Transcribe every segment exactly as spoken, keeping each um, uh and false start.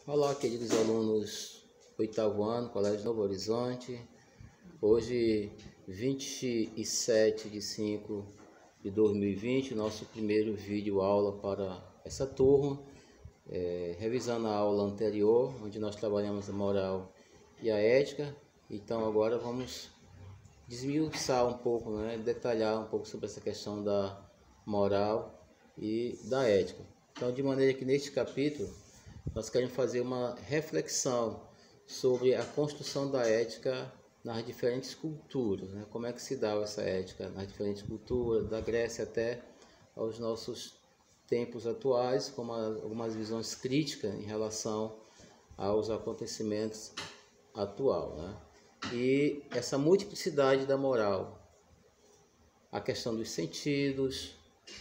Olá, queridos alunos oitavo ano, Colégio Novo Horizonte. Hoje, vinte e sete de cinco de dois mil e vinte, nosso primeiro vídeo aula para essa turma, é, revisando a aula anterior, onde nós trabalhamos a moral e a ética. Então agora vamos desmiuçar um pouco, né, detalhar um pouco sobre essa questão da moral e da ética. Então, de maneira que neste capítulo nós queremos fazer uma reflexão sobre a construção da ética nas diferentes culturas, né? Como é que se dá essa ética nas diferentes culturas, da Grécia até aos nossos tempos atuais, com algumas visões críticas em relação aos acontecimentos atuais, né? E essa multiplicidade da moral, a questão dos sentidos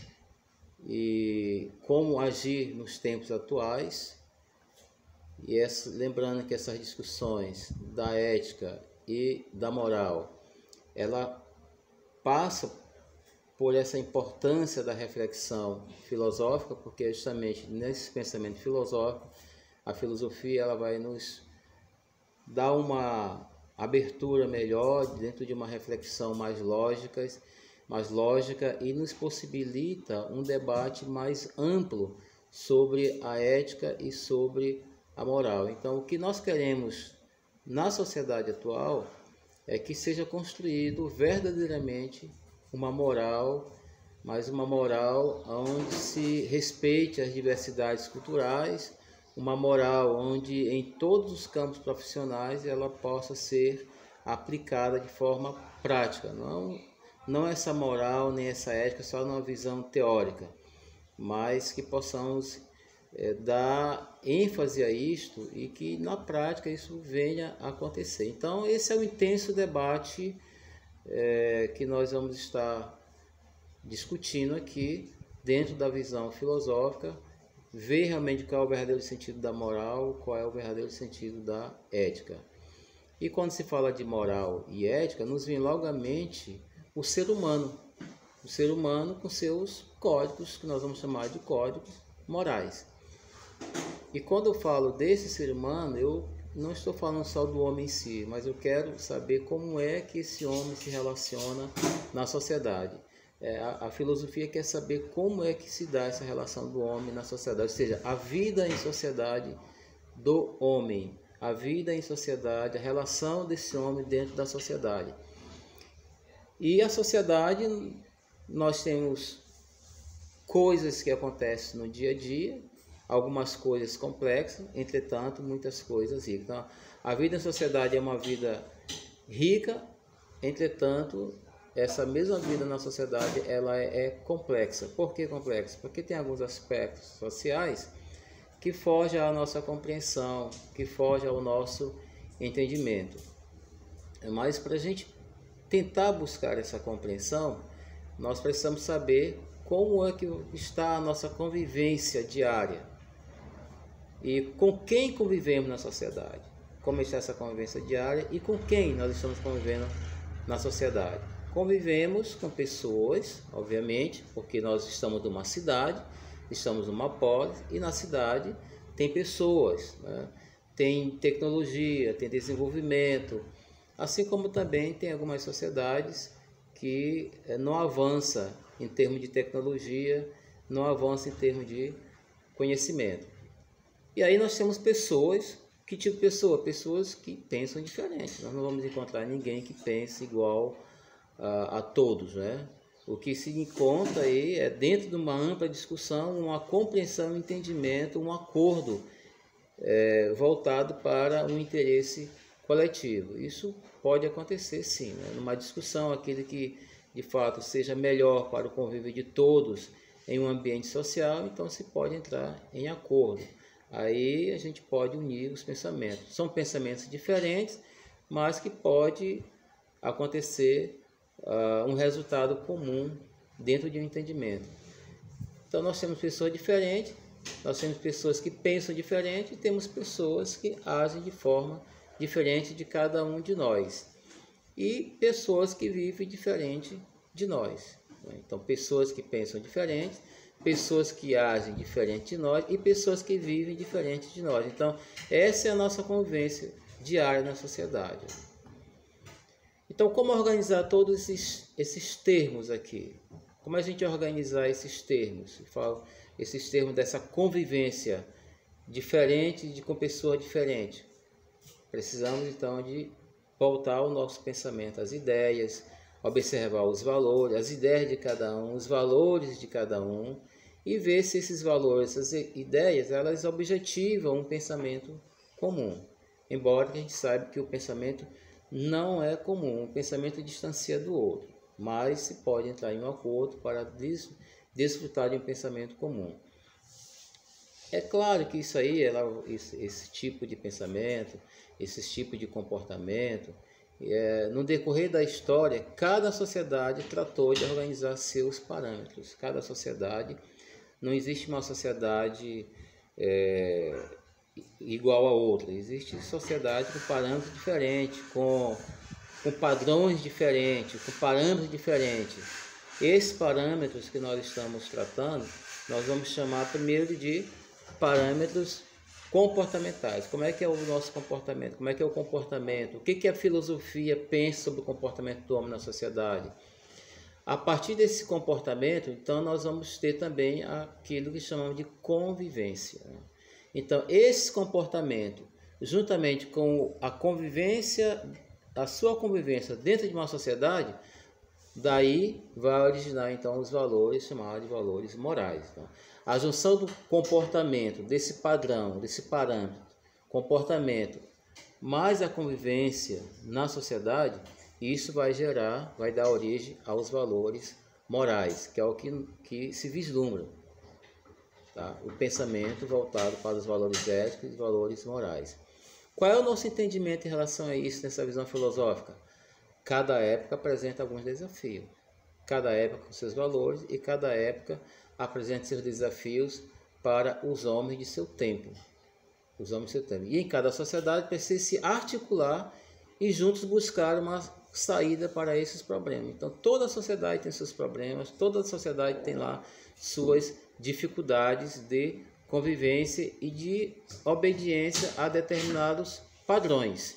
e como agir nos tempos atuais. E essa, lembrando que essas discussões da ética e da moral, ela passa por essa importância da reflexão filosófica, porque justamente nesse pensamento filosófico, a filosofia ela vai nos dar uma abertura melhor dentro de uma reflexão mais lógica, mais lógica e nos possibilita um debate mais amplo sobre a ética e sobre a moral. Então, o que nós queremos na sociedade atual é que seja construído verdadeiramente uma moral, mas uma moral onde se respeite as diversidades culturais, uma moral onde em todos os campos profissionais ela possa ser aplicada de forma prática, não, não essa moral nem essa ética só numa visão teórica, mas que possamos É, dar ênfase a isto e que na prática isso venha a acontecer. Então esse é o intenso debate é, que nós vamos estar discutindo aqui dentro da visão filosófica, ver realmente qual é o verdadeiro sentido da moral, qual é o verdadeiro sentido da ética. E quando se fala de moral e ética, nos vem logo à mente o ser humano, o ser humano com seus códigos, que nós vamos chamar de códigos morais. E quando eu falo desse ser humano, eu não estou falando só do homem em si, mas eu quero saber como é que esse homem se relaciona na sociedade. É, a, a filosofia quer saber como é que se dá essa relação do homem na sociedade, ou seja, a vida em sociedade do homem, a vida em sociedade, a relação desse homem dentro da sociedade. E a sociedade, nós temos coisas que acontecem no dia a dia, algumas coisas complexas, entretanto, muitas coisas ricas. Então, a vida em sociedade é uma vida rica, entretanto, essa mesma vida na sociedade ela é, é complexa. Por que complexa? Porque tem alguns aspectos sociais que fogem à nossa compreensão, que fogem ao nosso entendimento. Mas para a gente tentar buscar essa compreensão, nós precisamos saber como é que está a nossa convivência diária. E com quem convivemos na sociedade, como está essa convivência diária e com quem nós estamos convivendo na sociedade. Convivemos com pessoas, obviamente, porque nós estamos numa cidade, estamos numa polis e na cidade tem pessoas, né? Tem tecnologia, tem desenvolvimento, assim como também tem algumas sociedades que não avançam em termos de tecnologia, não avançam em termos de conhecimento. E aí nós temos pessoas, que tipo de pessoa? Pessoas que pensam diferente. Nós não vamos encontrar ninguém que pense igual a, a todos, né? O que se encontra aí é dentro de uma ampla discussão, uma compreensão, um entendimento, um acordo é, voltado para um interesse coletivo. Isso pode acontecer sim, né? Numa discussão, aquele que de fato seja melhor para o convívio de todos em um ambiente social, então se pode entrar em acordo. Aí a gente pode unir os pensamentos. São pensamentos diferentes, mas que pode acontecer uh, um resultado comum dentro de um entendimento. Então nós temos pessoas diferentes, nós temos pessoas que pensam diferente e temos pessoas que agem de forma diferente de cada um de nós. E pessoas que vivem diferente de nós. Então pessoas que pensam diferente, pessoas que agem diferente de nós e pessoas que vivem diferente de nós. Então, essa é a nossa convivência diária na sociedade. Então, como organizar todos esses, esses termos aqui? Como a gente organizar esses termos? Eu falo, esses termos dessa convivência diferente de com pessoas diferentes. Precisamos, então, de voltar o nosso pensamento às ideias, observar os valores, as ideias de cada um, os valores de cada um, e ver se esses valores, essas ideias, elas objetivam um pensamento comum. Embora a gente saiba que o pensamento não é comum, o pensamento distancia do outro, mas se pode entrar em um acordo para des desfrutar de um pensamento comum. É claro que isso aí, ela, esse, esse tipo de pensamento, esse tipo de comportamento, é, no decorrer da história, cada sociedade tratou de organizar seus parâmetros. Cada sociedade, não existe uma sociedade é, igual a outra. Existe sociedade com parâmetros diferentes, com, com padrões diferentes, com parâmetros diferentes. Esses parâmetros que nós estamos tratando, nós vamos chamar primeiro de parâmetros comportamentais. Como é que é o nosso comportamento? Como é que é o comportamento? O que, que a filosofia pensa sobre o comportamento do homem na sociedade? A partir desse comportamento, então, nós vamos ter também aquilo que chamamos de convivência. Então, esse comportamento, juntamente com a convivência, a sua convivência dentro de uma sociedade, daí vai originar, então, os valores chamados de valores morais. Então, a junção do comportamento, desse padrão, desse parâmetro, comportamento, mais a convivência na sociedade, isso vai gerar, vai dar origem aos valores morais, que é o que, que se vislumbra. Tá? O pensamento voltado para os valores éticos e valores morais. Qual é o nosso entendimento em relação a isso, nessa visão filosófica? Cada época apresenta alguns desafios. Cada época com seus valores e cada época apresenta seus desafios para os homens de seu tempo. Os homens de seu tempo. E em cada sociedade precisa se articular e juntos buscar uma saída para esses problemas. Então toda a sociedade tem seus problemas, toda a sociedade tem lá suas dificuldades de convivência e de obediência a determinados padrões.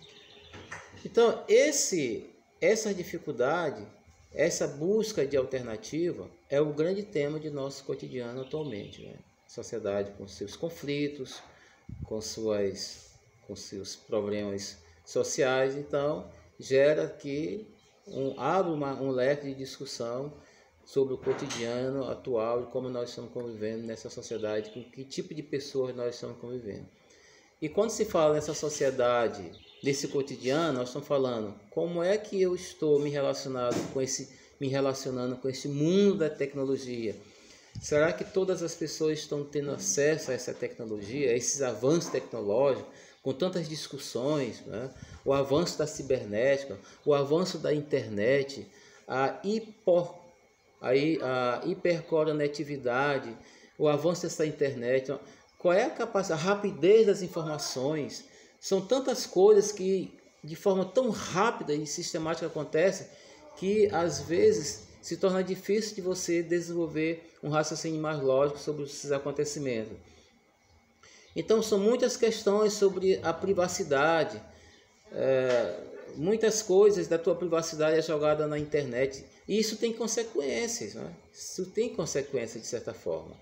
Então esse, essa dificuldade, essa busca de alternativa é o grande tema de nosso cotidiano atualmente, né? Sociedade com seus conflitos, com, suas, com seus problemas sociais, então gera que um, abre uma, um leque de discussão sobre o cotidiano atual e como nós estamos convivendo nessa sociedade, com que tipo de pessoas nós estamos convivendo. E quando se fala nessa sociedade, nesse cotidiano, nós estamos falando como é que eu estou me relacionado com esse, me relacionando com esse mundo da tecnologia. Será que todas as pessoas estão tendo acesso a essa tecnologia, a esses avanços tecnológicos, com tantas discussões, né? O avanço da cibernética, o avanço da internet, a, hipo, a, a hiperconectividade, o avanço dessa internet, qual é a capacidade, a rapidez das informações? São tantas coisas que de forma tão rápida e sistemática acontecem que às vezes se torna difícil de você desenvolver um raciocínio mais lógico sobre esses acontecimentos. Então são muitas questões sobre a privacidade, é, muitas coisas da tua privacidade é jogada na internet e isso tem consequências, né? Isso tem consequências de certa forma.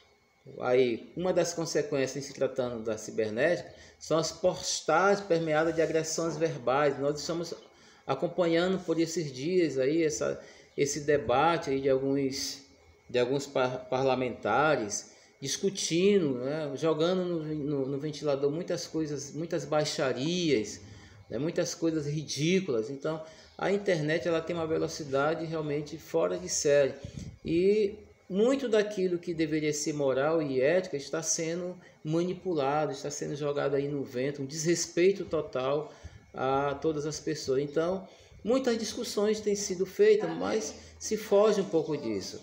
Aí, uma das consequências em se tratando da cibernética são as postagens permeadas de agressões verbais. Nós estamos acompanhando por esses dias aí essa, esse debate aí de alguns, de alguns par parlamentares discutindo, né, jogando no, no, no ventilador muitas coisas, muitas baixarias, né, muitas coisas ridículas. Então, a internet ela tem uma velocidade realmente fora de série e muito daquilo que deveria ser moral e ética está sendo manipulado, está sendo jogado aí no vento, um desrespeito total a todas as pessoas. Então, muitas discussões têm sido feitas, mas se foge um pouco disso.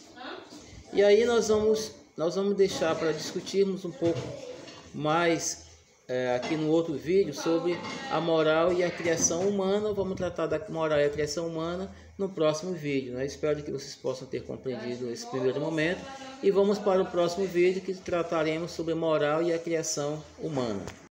E aí nós vamos, nós vamos deixar para discutirmos um pouco mais é, aqui no outro vídeo sobre a moral e a criação humana. Vamos tratar da moral e a criação humana no próximo vídeo, né? Espero que vocês possam ter compreendido esse primeiro momento e vamos para o próximo vídeo, que trataremos sobre moral e a criação humana.